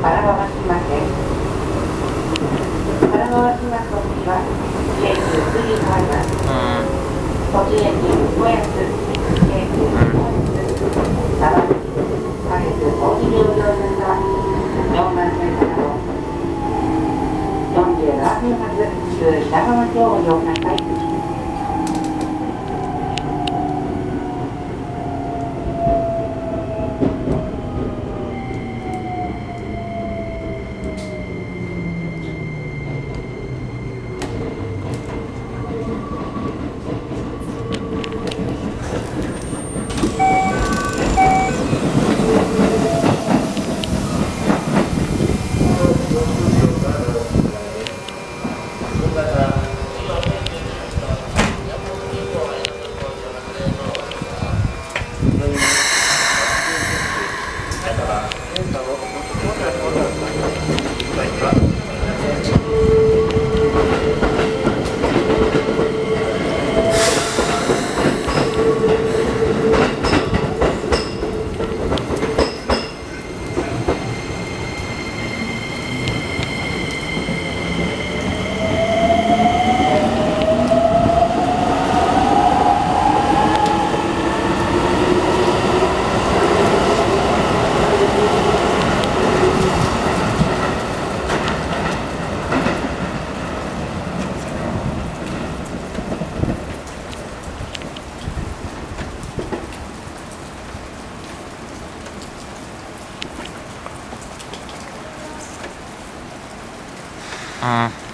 神奈川島県。神奈川島と次は京急杉に変わります。栃木駅小安、京急小安、長崎、関越大井両用線は4番線からの47分発旧品川町をご乗車ください。 ああ。